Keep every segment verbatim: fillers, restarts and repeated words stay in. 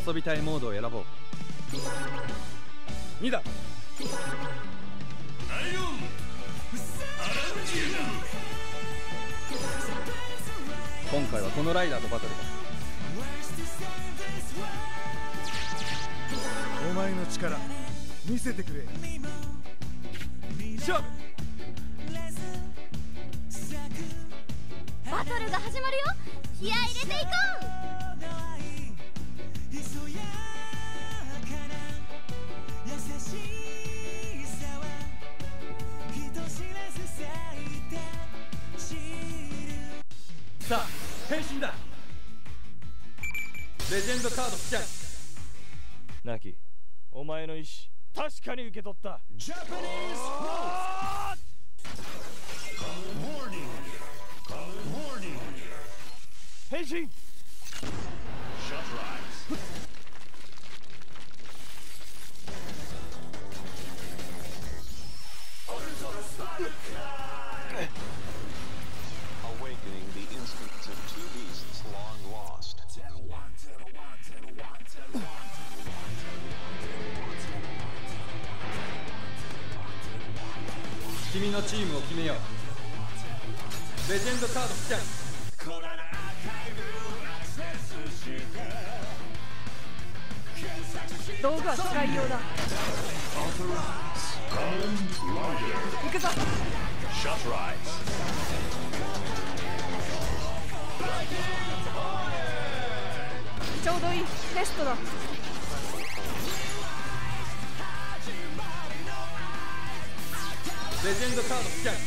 遊びたいモードを選ぼう。にだ。ライオンアランジュ今回はこのライダーとバトルだ。 お前の力見せてくれ。勝負。 バトルが始まるよ。気合い入れていこう。 さあ変身だ。レジェンドカードスキャン。 ナキ、お前の意志確かに受け取った。変身。 Awakening the instincts of two beasts long lost. 君のチームを決めよう。レジェンドカードスキャン。 道具は使いようだ。行くぞ。ちょうどいいテストだ。 レジェンドカードスキャン。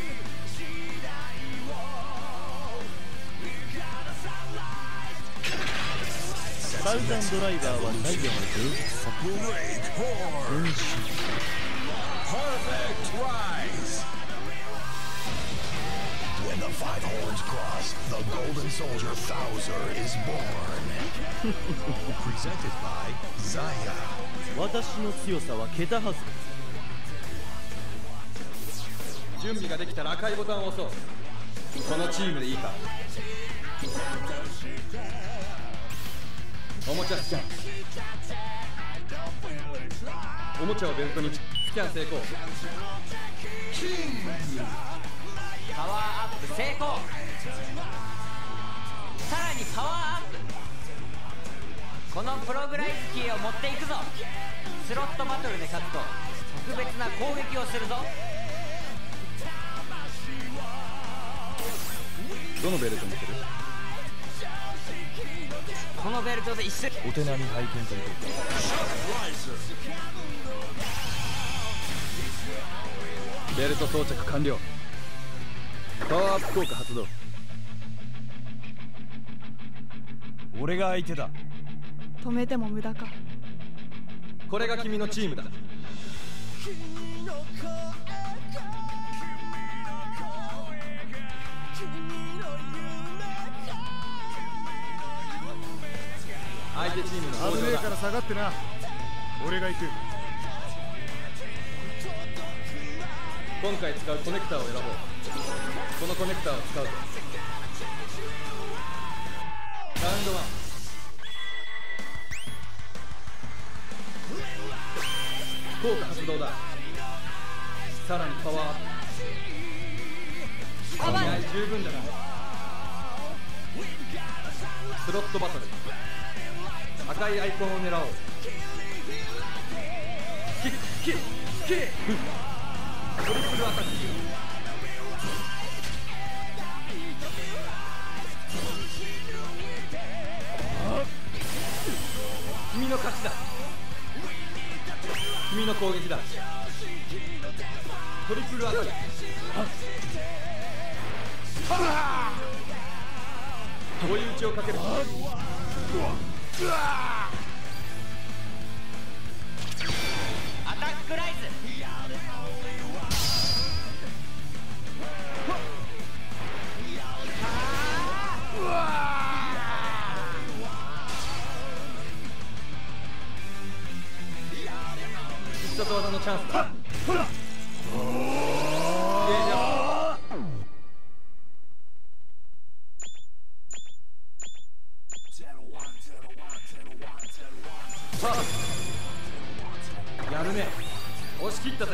サウザンドライバーはダイヤの芸術作分身。 When the five horns cross, the golden soldier Thouser is born. Presented by Zaya. 私の強さは桁外れ。 準備ができたら赤いボタンを押そう。このチームでいいか。おもちゃスキャン。おもちゃをベルトにスキャン成功。 パワーアップ成功。さらにパワーアップ。このプログライズキーを持っていくぞ。スロットバトルで勝つと特別な攻撃をするぞ。 どのベルトにする？ このベルトで一緒に。 お手並み拝見ということ。 ベルト装着完了。パワーアップ効果発動。 俺が相手だ。 止めても無駄か。 これが君のチームだ。相手チームの登場だ。 から下がってな。俺が行く。 今回使うコネクターを選ぼう。このコネクターを使うとラウンドワン。効果発動だ。さらにパワーアップ。いや十分だな。スロットバトル。赤いアイコンを狙おう。キックキックキックトリプルアタック。君の勝ちだ。君の攻撃だ。トリプルアタック。追い打ちをかける。 アタックライズ。 必殺技のチャンスだ。ほら。 やるね。押し切ったぜ。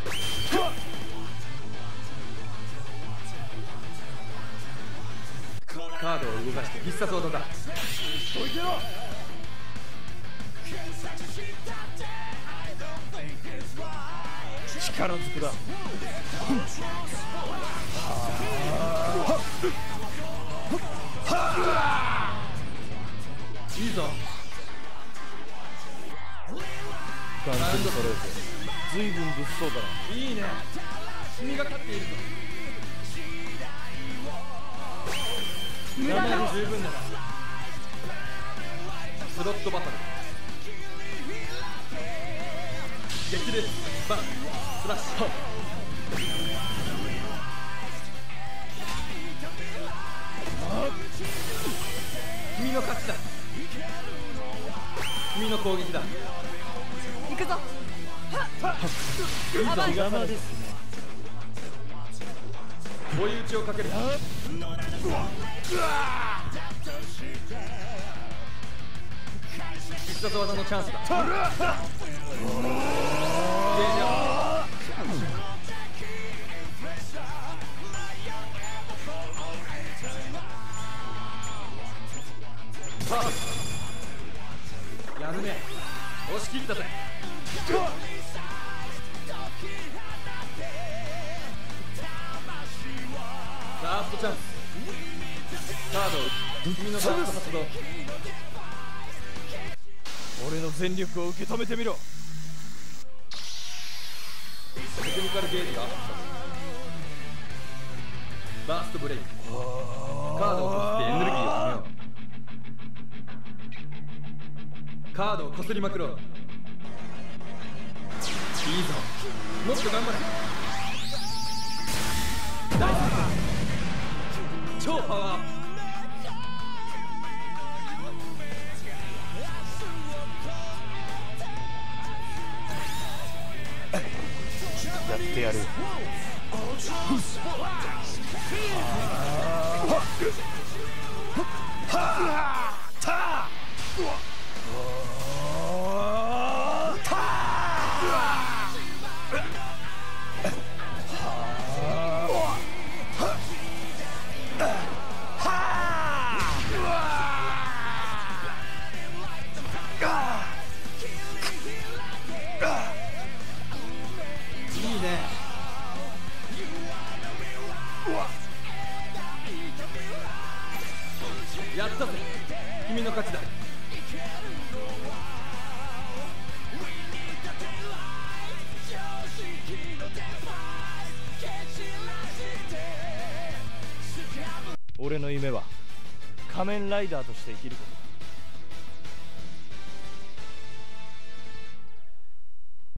カードを動かして必殺技だ。 どいてろ。 力ずくだ。 いいぞ。 完全に揃えて随分物騒だな。 いいね。君が勝っているぞ。 無駄だ。 十分だな。スロットバトル。激烈バンスラッシュ。君の勝ちだ。君の攻撃だ。 行くぞ。 いいぞ。 邪魔ですね。 追い打ちをかける。必殺技のチャンスだ。ゲージアップ。さあやるね。押し切ったぜ。ラストチャンス。カードを君のカード発動。 俺の全力を受け止めてみろ。 テクニカルゲージがアップした。バーストブレイク。カードをこすってエネルギーをためよう。カードをこすりまくろう。いいぞ。もっと頑張れ。大成功。超パワーアップ。 やってやる。 いいね。やったぜ。君の勝ちだ。 俺の夢は仮面ライダーとして生きること。